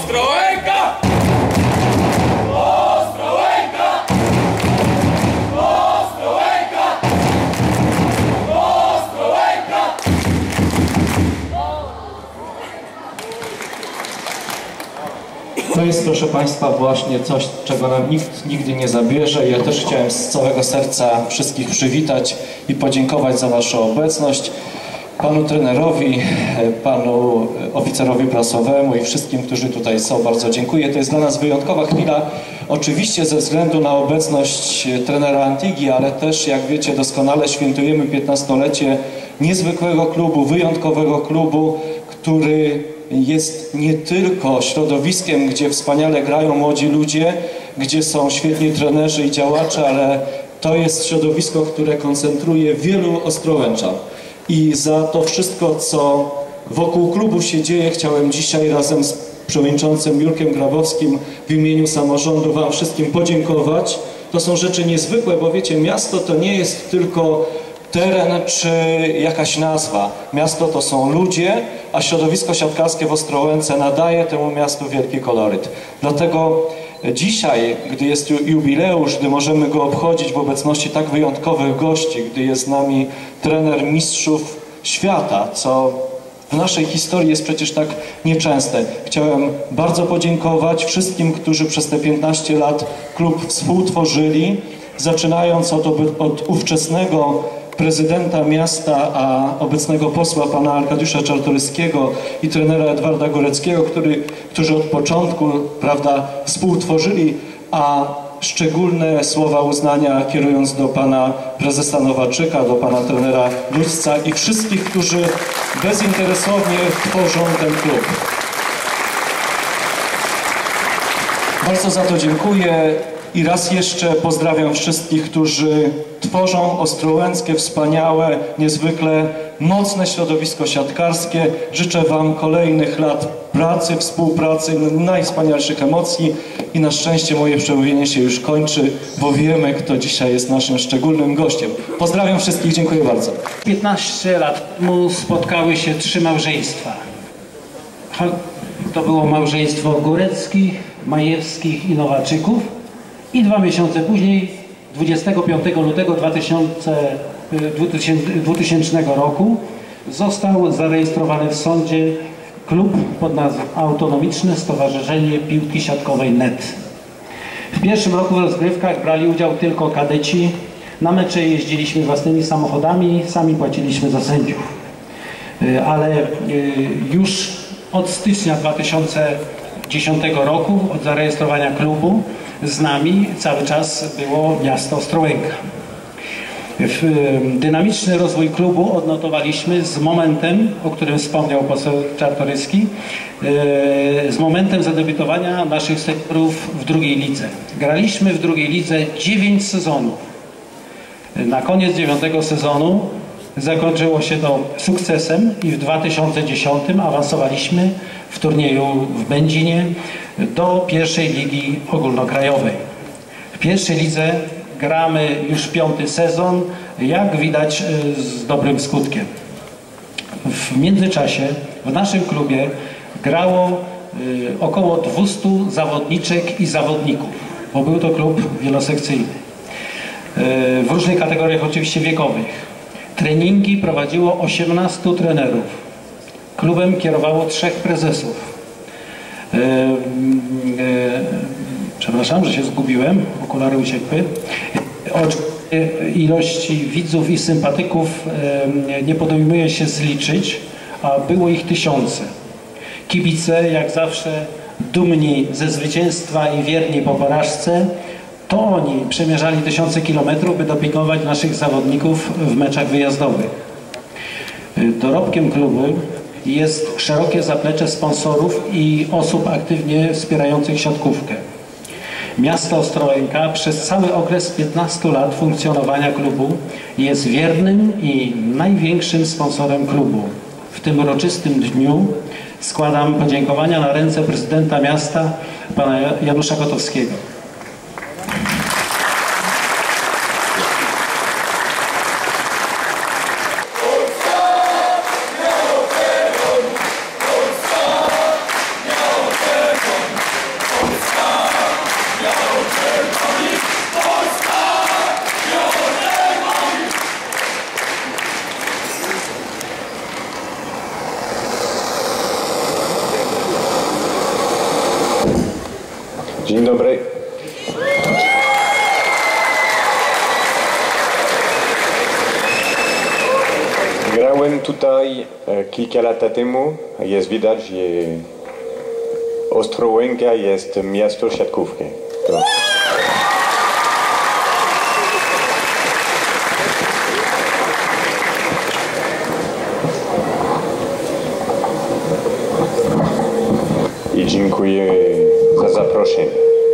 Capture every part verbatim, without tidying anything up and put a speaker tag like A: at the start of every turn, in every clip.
A: Ostrołęka! Ostrołęka! Ostrołęka! Ostrołęka!
B: To jest, proszę Państwa, właśnie coś, czego nam nikt nigdy nie zabierze. Ja też chciałem z całego serca wszystkich przywitać i podziękować za Waszą obecność. Panu trenerowi, panu oficerowi prasowemu i wszystkim, którzy tutaj są, bardzo dziękuję. To jest dla nas wyjątkowa chwila, oczywiście ze względu na obecność trenera Antigi, ale też, jak wiecie, doskonale świętujemy piętnastolecie niezwykłego klubu, wyjątkowego klubu, który jest nie tylko środowiskiem, gdzie wspaniale grają młodzi ludzie, gdzie są świetni trenerzy i działacze, ale to jest środowisko, które koncentruje wielu Ostrołęczan. I za to wszystko, co wokół klubu się dzieje, chciałem dzisiaj razem z przewodniczącym Jurkiem Grabowskim w imieniu samorządu Wam wszystkim podziękować. To są rzeczy niezwykłe, bo wiecie, miasto to nie jest tylko teren czy jakaś nazwa. Miasto to są ludzie, a środowisko siatkarskie w Ostrołęce nadaje temu miastu wielki koloryt. Dlatego dzisiaj, gdy jest jubileusz, gdy możemy go obchodzić w obecności tak wyjątkowych gości, gdy jest z nami trener mistrzów świata, co w naszej historii jest przecież tak nieczęste. Chciałem bardzo podziękować wszystkim, którzy przez te piętnaście lat klub współtworzyli, zaczynając od, od ówczesnego prezydenta miasta, a obecnego posła pana Arkadiusza Czartoryskiego i trenera Edwarda Góreckiego, który, którzy od początku, prawda, współtworzyli, a szczególne słowa uznania kierując do pana prezesa Nowaczyka, do pana trenera Ludźca i wszystkich, którzy bezinteresownie tworzą ten klub. Bardzo za to dziękuję. I raz jeszcze pozdrawiam wszystkich, którzy tworzą ostrołęckie, wspaniałe, niezwykle mocne środowisko siatkarskie. Życzę Wam kolejnych lat pracy, współpracy, najwspanialszych emocji i na szczęście moje przemówienie się już kończy, bo wiemy, kto dzisiaj jest naszym szczególnym gościem. Pozdrawiam wszystkich, dziękuję bardzo.
C: piętnaście lat temu spotkały się trzy małżeństwa. To było małżeństwo Góreckich, Majewskich i Nowaczyków. I dwa miesiące później, dwudziestego piątego lutego dwutysięcznego roku, został zarejestrowany w sądzie klub pod nazwą Autonomiczne Stowarzyszenie Piłki Siatkowej N E T. W pierwszym roku w rozgrywkach brali udział tylko kadeci. Na mecze jeździliśmy własnymi samochodami, sami płaciliśmy za sędziów. Ale już od stycznia dwa tysiące dziesiątego roku, od zarejestrowania klubu, z nami cały czas było miasto Ostrołęka. Dynamiczny rozwój klubu odnotowaliśmy z momentem, o którym wspomniał poseł Czartoryski, z momentem zadebiutowania naszych seniorów w drugiej lidze. Graliśmy w drugiej lidze dziewięć sezonów. Na koniec dziewiątego sezonu zakończyło się to sukcesem i w dwa tysiące dziesiątym awansowaliśmy w turnieju w Będzinie do pierwszej ligi ogólnokrajowej. W pierwszej lidze gramy już piąty sezon, jak widać z dobrym skutkiem. W międzyczasie w naszym klubie grało około dwustu zawodniczek i zawodników, bo był to klub wielosekcyjny. W różnych kategoriach oczywiście wiekowych. Treningi prowadziło osiemnastu trenerów. Klubem kierowało trzech prezesów. E, e, przepraszam, że się zgubiłem, okulary uciekły. Ilości widzów i sympatyków e, nie podejmuje się zliczyć, a było ich tysiące. Kibice, jak zawsze, dumni ze zwycięstwa i wierni po porażce, to oni przemierzali tysiące kilometrów, by dopingować naszych zawodników w meczach wyjazdowych. Dorobkiem klubu jest szerokie zaplecze sponsorów i osób aktywnie wspierających siatkówkę. Miasto Ostrołęka przez cały okres piętnastu lat funkcjonowania klubu jest wiernym i największym sponsorem klubu. W tym uroczystym dniu składam podziękowania na ręce prezydenta miasta, pana Janusza Kotowskiego.
A: Polska!
D: Dzień dobry. Grałem tutaj kilka lat temu. Jest widać, że Ostrołęka jest miasto siatkówki. I dziękuję za zaproszenie.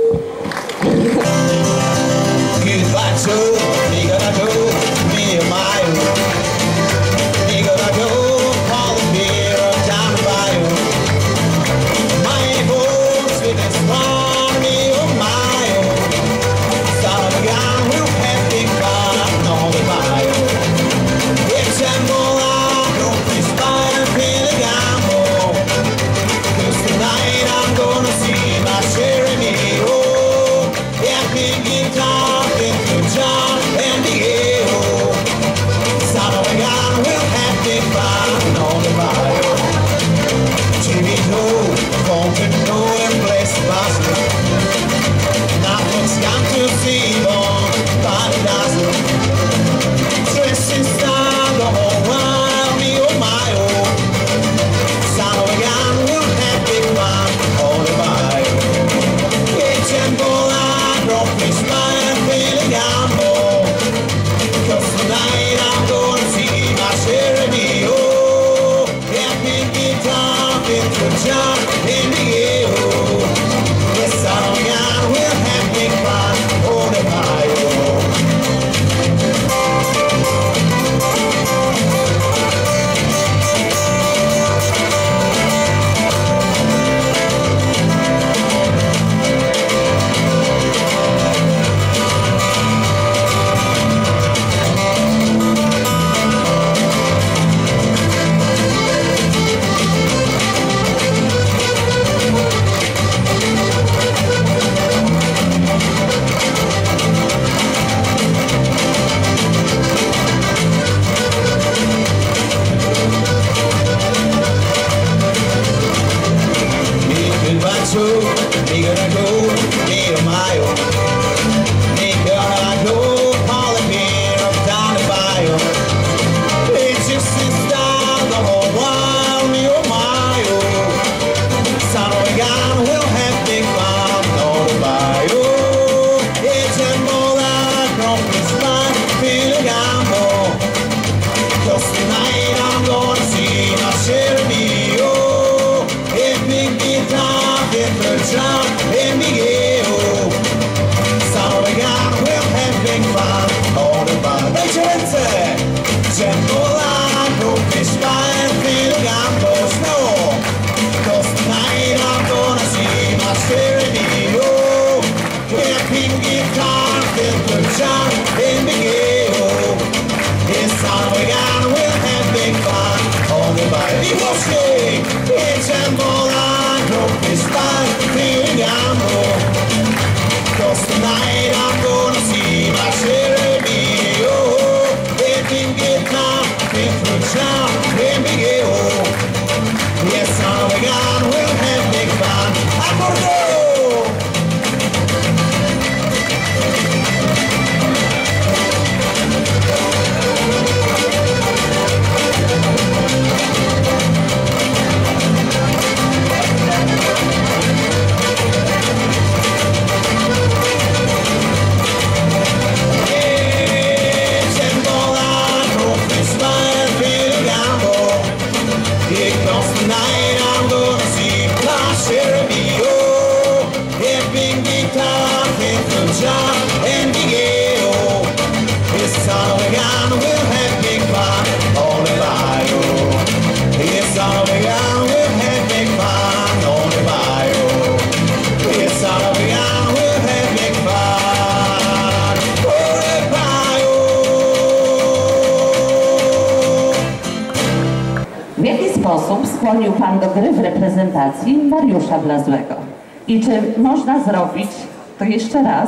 E: W jaki sposób skłonił Pan do gry w reprezentacji Mariusza Blazłego? I czy można zrobić to jeszcze raz?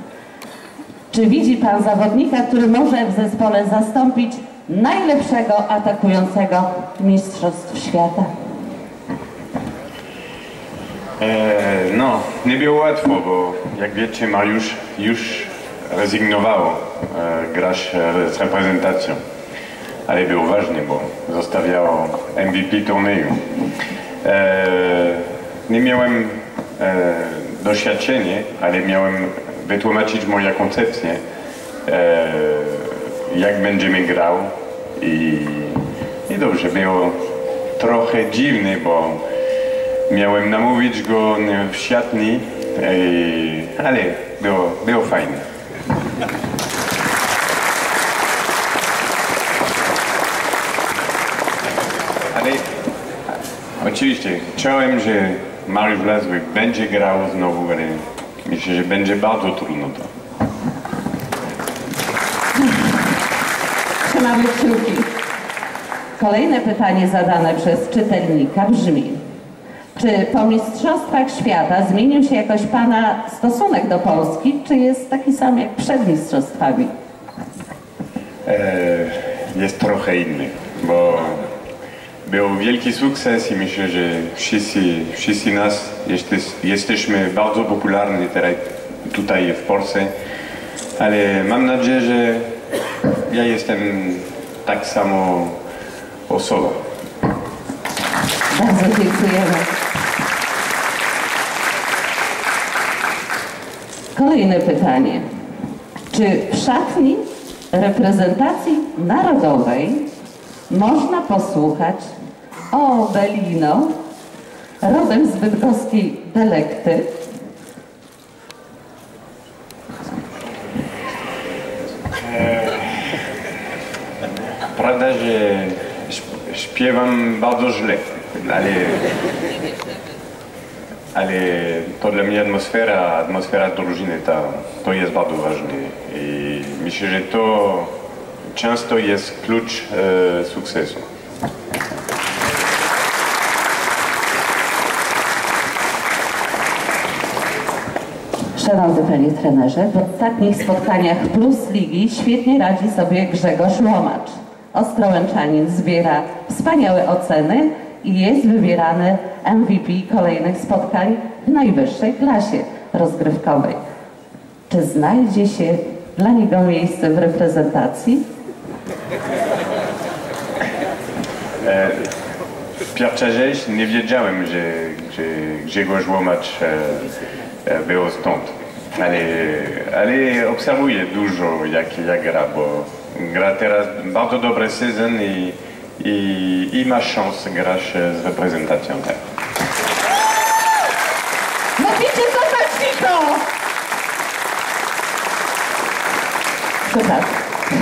E: Czy widzi Pan zawodnika, który może w zespole zastąpić najlepszego atakującego mistrzostw świata?
D: Eee, no, nie było łatwo, bo jak wiecie, Mariusz już rezygnował e, grać z reprezentacją. Ale było ważne, bo zostawiał M V P turnieju. E, nie miałem e, doświadczenia, ale miałem wytłumaczyć moją koncepcję, e, jak będziemy grał i, i dobrze, było trochę dziwne, bo miałem namówić go w szatni, e, ale było, było fajne. Ale oczywiście czułem, że Mariusz Blasły będzie grał znowu, ale myślę, że będzie bardzo trudno to.
E: Trzymamy kciuki. Kolejne pytanie zadane przez czytelnika brzmi: czy po Mistrzostwach Świata zmienił się jakoś Pana stosunek do Polski, czy jest taki sam jak przed Mistrzostwami?
D: E, jest trochę inny, bo był wielki sukces i myślę, że wszyscy, wszyscy nas jesteś, jesteśmy bardzo popularni teraz tutaj w Polsce, ale mam nadzieję, że ja jestem tak samo osobą.
E: Bardzo dziękujemy. Kolejne pytanie. Czy w szatni reprezentacji narodowej można posłuchać o Belino, rodem z bydgoskiej Delekty?
D: Prawda, że śpiewam bardzo źle, ale, ale to dla mnie atmosfera, atmosfera drużyny to, to jest bardzo ważne i myślę, że to często jest klucz e, sukcesu.
E: Szanowny Panie Trenerze, w ostatnich spotkaniach Plus Ligi świetnie radzi sobie Grzegorz Łomacz. Ostrołęczanin zbiera wspaniałe oceny i jest wybierany M V P kolejnych spotkań w najwyższej klasie rozgrywkowej. Czy znajdzie się dla niego miejsce w reprezentacji?
D: E, w pierwszej rzecz nie wiedziałem, że, że Grzegorz Łomacz e, e, był stąd, ale, ale obserwuję dużo jak, jak gra, bo gra teraz bardzo dobry sezon i, i, i ma szansę grać z reprezentacją. Tak.
E: Mówicie to cicho! Przepraszam.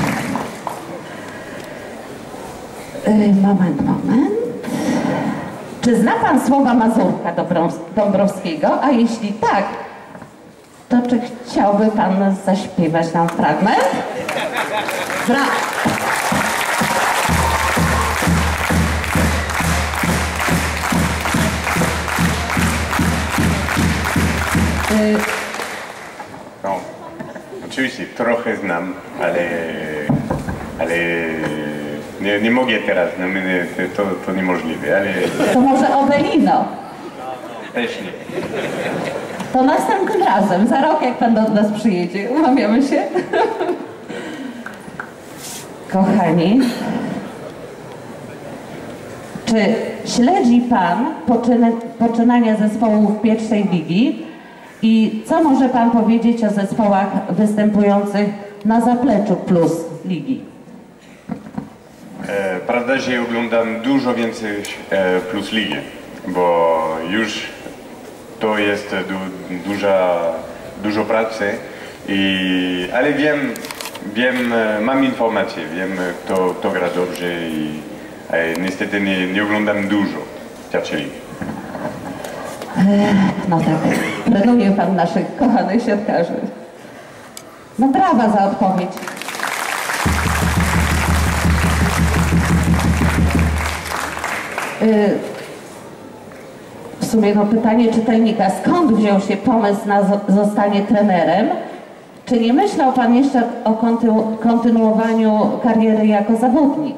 E: Yy, moment, moment. Czy zna Pan słowa Mazurka Dąbrowskiego? A jeśli tak, to czy chciałby Pan zaśpiewać nam fragment? Brawo! Yy,
D: No, oczywiście trochę znam, ale, ale nie, nie mogę teraz, no, nie, to, to niemożliwe, ale
E: to może Obelino?
D: też nie.
E: To następnym razem, za rok jak Pan do nas przyjedzie, umawiamy się? Kochani, czy śledzi Pan poczyny, poczynania zespołów pierwszej ligi i co może Pan powiedzieć o zespołach występujących na zapleczu Plus Ligi?
D: E, prawda, że oglądam dużo więcej e, Plus Ligi, bo już to jest du, duża, dużo pracy, i, ale wiem, wiem, mam informacje, wiem kto, kto gra dobrze i e, niestety nie, nie oglądam dużo pierwszej ligi.
E: No tak, trenuje Pan naszych kochanych siatkarzy. No brawa za odpowiedź. W sumie no pytanie czytelnika, skąd wziął się pomysł na zostanie trenerem? Czy nie myślał Pan jeszcze o kontynu kontynuowaniu kariery jako zawodnik?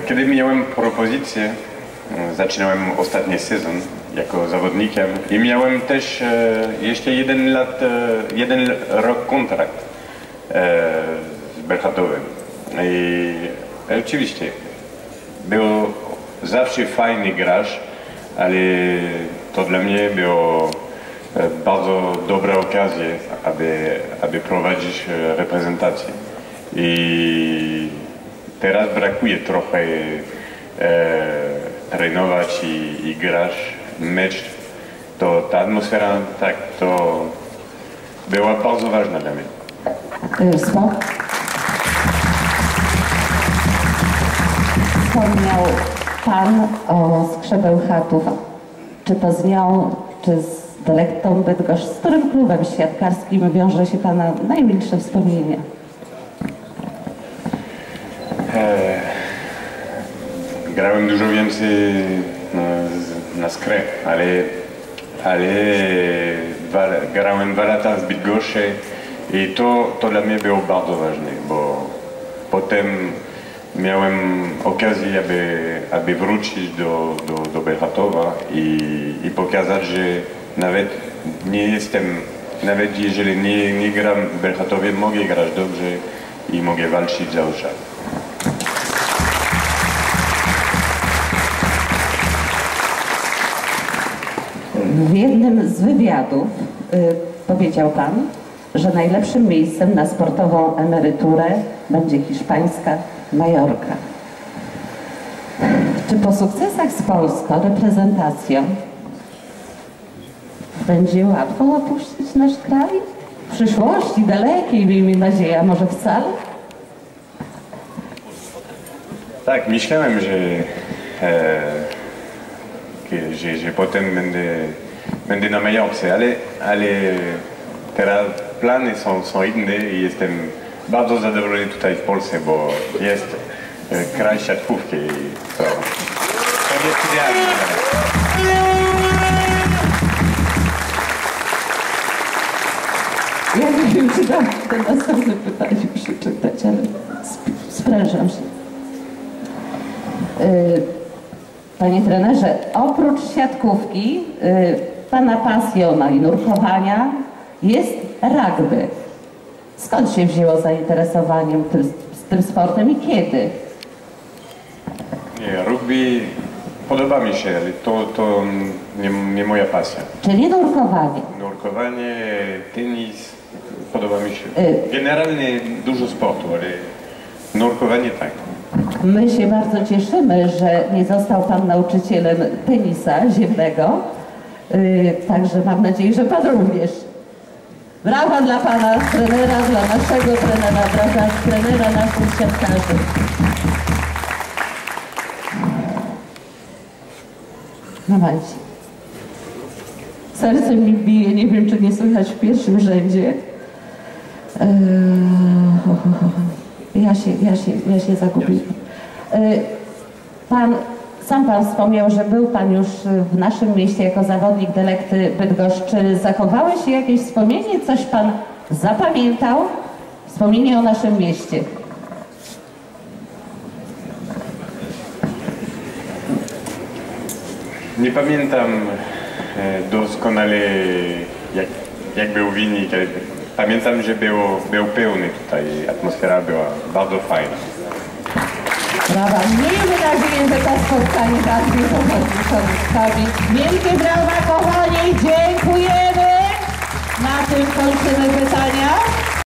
D: kiedy miałem propozycję, zaczynałem ostatni sezon jako zawodnikiem i miałem też jeszcze jeden lat, jeden rok kontrakt z Bełchatowem. I oczywiście był zawsze fajny gracz, ale to dla mnie było bardzo dobra okazja, aby, aby prowadzić reprezentację. I teraz brakuje trochę e, trenować i, i grać mecz. To ta atmosfera, tak, to była bardzo ważna dla mnie.
E: Wspom- Wspomniał Pan o Skrze Bełchatów. Czy to z nią, czy z Delektą Bydgoszcz, z którym klubem siatkarskim wiąże się Pana najmilsze wspomnienie?
D: E, grałem dużo więcej na, na Skrę, ale, ale dwa, grałem dwa lata z Bydgoszczy i to, to dla mnie było bardzo ważne, bo potem miałem okazję, aby, aby wrócić do, do, do Bełchatowa i, i pokazać, że nawet nie jestem, nawet jeżeli nie, nie gram w Bełchatowie, mogę grać dobrze i mogę walczyć za Orszak.
E: W jednym z wywiadów y, powiedział Pan, że najlepszym miejscem na sportową emeryturę będzie hiszpańska Majorka. Czy po sukcesach z polską reprezentacją będzie łatwo opuścić nasz kraj? W przyszłości dalekiej, miejmy nadzieję, a może wcale?
D: Tak, myślałem, że, e, że, że potem będę, będę na Majorce, ale, ale teraz plany są, są inne i jestem bardzo zadowolony tutaj w Polsce, bo jest e, kraj siatkówki i to, to jest idealne.
E: Ja nie wiem, czy dam to następne pytanie przeczytać, ale sp- sprężam się. Yy, Panie trenerze, oprócz siatkówki, yy, Pana pasją i nurkowania jest rugby. Skąd się wzięło zainteresowanie tym, tym sportem i kiedy?
D: Nie, rugby podoba mi się, ale to, to nie, nie moja pasja.
E: Czyli nurkowanie.
D: Nurkowanie, tenis, podoba mi się.
E: Y-
D: Generalnie dużo sportu, ale nurkowanie tak.
E: My się bardzo cieszymy, że nie został Pan nauczycielem tenisa ziemnego. Yy, także mam nadzieję, że Pan również. Brawa dla Pana trenera, dla naszego trenera, brawa trenera naszych siatkarzy. Momencie. Serce mi bije, nie wiem, czy nie słychać w pierwszym rzędzie. Eee, ho, ho, ho. Ja się, ja się, ja się zagubiłam. Eee, pan, sam Pan wspomniał, że był Pan już w naszym mieście jako zawodnik Delekty Bydgoszcz. Czy zachowały się jakieś wspomnienie? Coś Pan zapamiętał? Wspomnienie o naszym mieście.
D: Nie pamiętam e, doskonale jak, jak był wynik, ale pamiętam, że było, był pełny tutaj, atmosfera była bardzo fajna.
E: Brawa. Miejmy nadzieję, że to spotkanie bardziej powodzi korzystami. Wielkie brawa, kochani, dziękujemy. Na tym kończymy pytania.